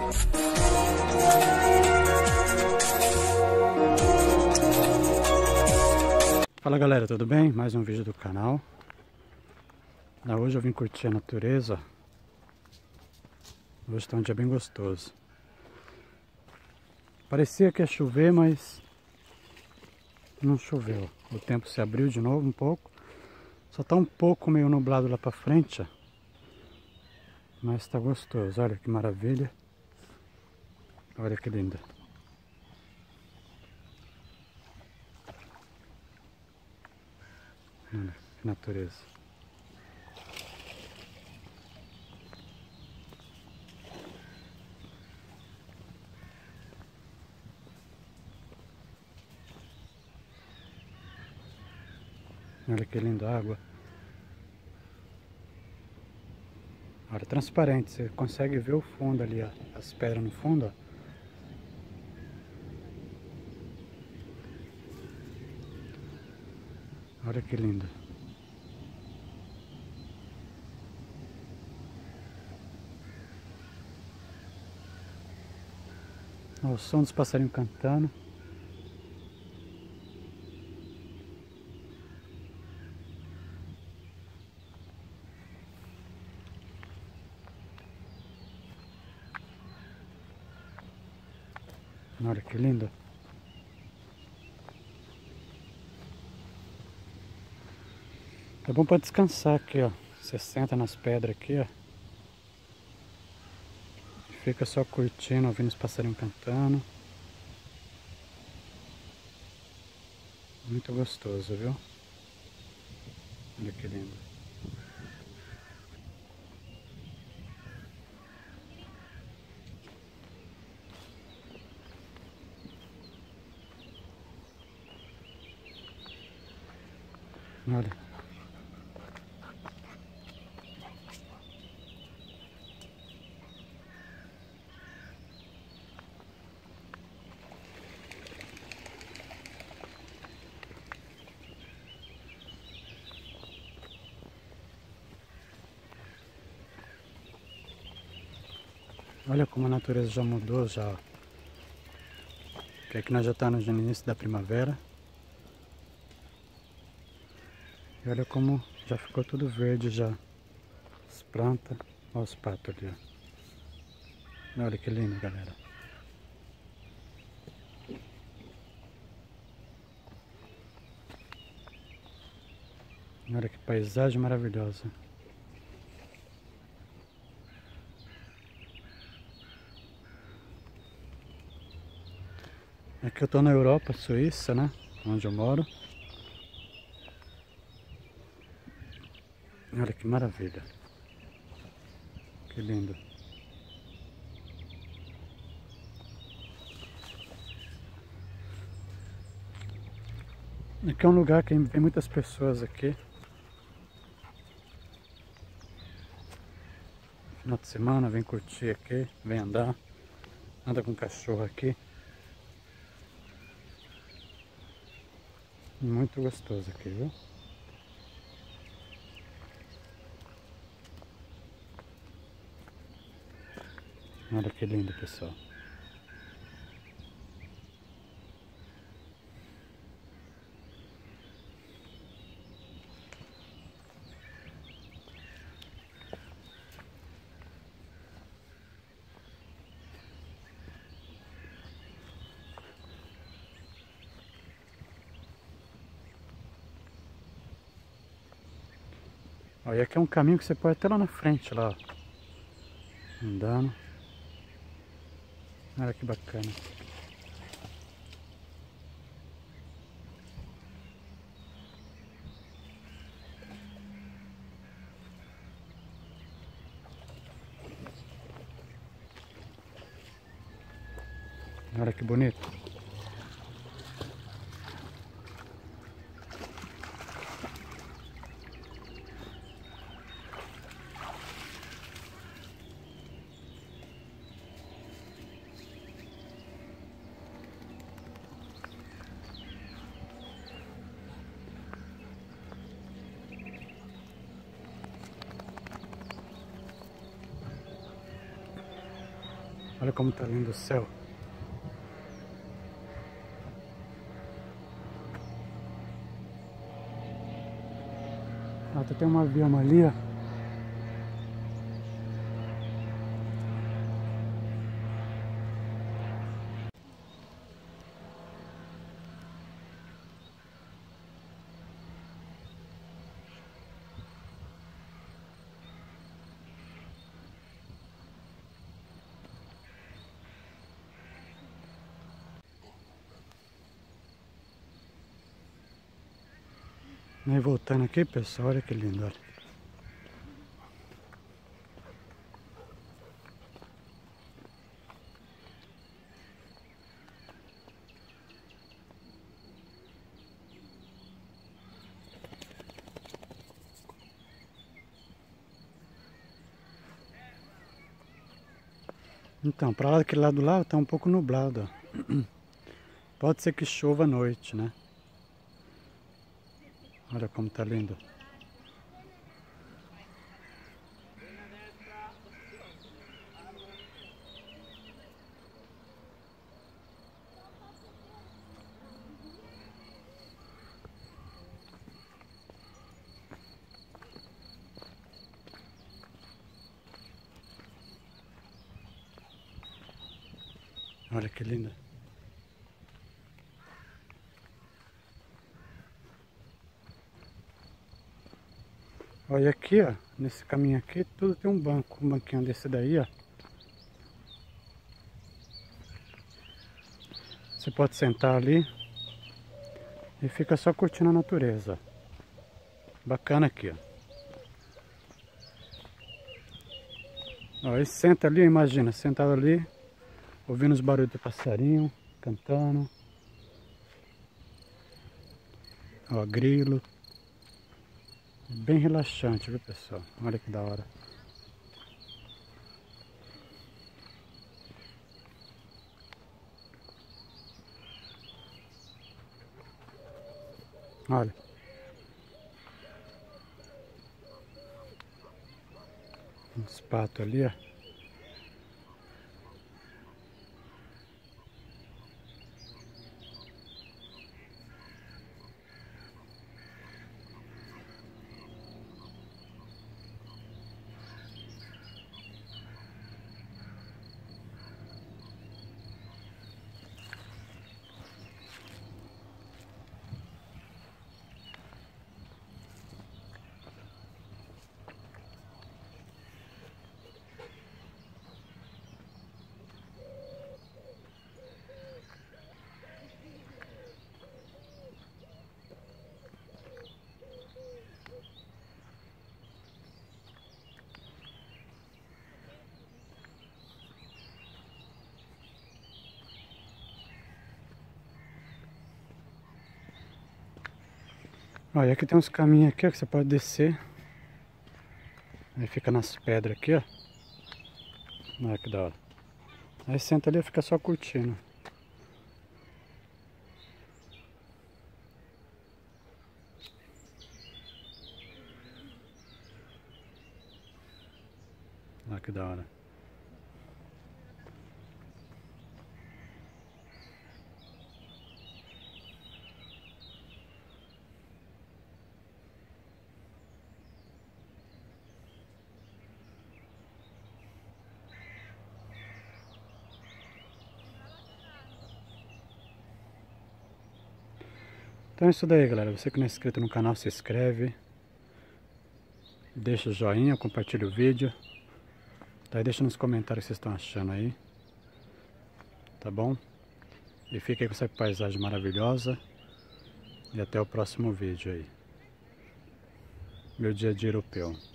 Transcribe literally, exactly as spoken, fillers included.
Fala galera, tudo bem? Mais um vídeo do canal. Hoje eu vim curtir a natureza. Hoje está um dia bem gostoso. Parecia que ia chover, mas não choveu. O tempo se abriu de novo um pouco. Só está um pouco meio nublado lá para frente, ó. Mas está gostoso. Olha que maravilha. Olha que linda. Olha que natureza. Olha que linda a água. Olha, transparente, você consegue ver o fundo ali, ó, as pedras no fundo, ó. Olha que lindo. Ó, o som dos passarinhos cantando. Olha que lindo. É bom para descansar aqui, ó. Você senta nas pedras aqui, ó. Fica só curtindo, ouvindo os passarinhos cantando. Muito gostoso, viu? Olha que lindo. Olha. Olha como a natureza já mudou já, ó. Porque aqui nós já estamos no início da primavera. E olha como já ficou tudo verde já. As plantas, olha os patos ali, ó. Olha que lindo, galera. Olha que paisagem maravilhosa. Aqui eu tô na Europa, Suíça, né? Onde eu moro. Olha que maravilha. Que lindo. Aqui é um lugar que vem muitas pessoas aqui. Final de semana vem curtir aqui, vem andar. Anda com cachorro aqui. Muito gostoso aqui, viu? Olha que lindo, pessoal. Olha, aqui é um caminho que você pode até lá na frente, lá, ó. Andando. Olha que bacana. Olha que bonito. Olha como tá lindo o céu. Ah, tem um avião ali, ó. E voltando aqui, pessoal, olha que lindo, olha. Então, para lá daquele lado lá tá um pouco nublado, ó. Pode ser que chova à noite, né? Olha como tá lindo. Olha que linda. Olha aqui, ó, nesse caminho aqui, tudo tem um banco, um banquinho desse daí, ó. Você pode sentar ali e fica só curtindo a natureza, ó. Bacana aqui, ó. Ó, e senta ali, imagina, sentado ali, ouvindo os barulhos do passarinho, cantando. Ó, grilo. Bem relaxante, viu, pessoal? Olha que da hora. Olha. Uns patos ali, ó. Olha, aqui tem uns caminhos aqui, ó, que você pode descer. Aí fica nas pedras aqui, ó. Olha que da hora. Aí senta ali e fica só curtindo. Olha que da hora. Então é isso daí, galera. Você que não é inscrito no canal, se inscreve. Deixa o joinha, compartilha o vídeo. Tá, e deixa nos comentários o que vocês estão achando aí. Tá bom? E fique aí com essa paisagem maravilhosa. E até o próximo vídeo aí. Meu dia a dia europeu.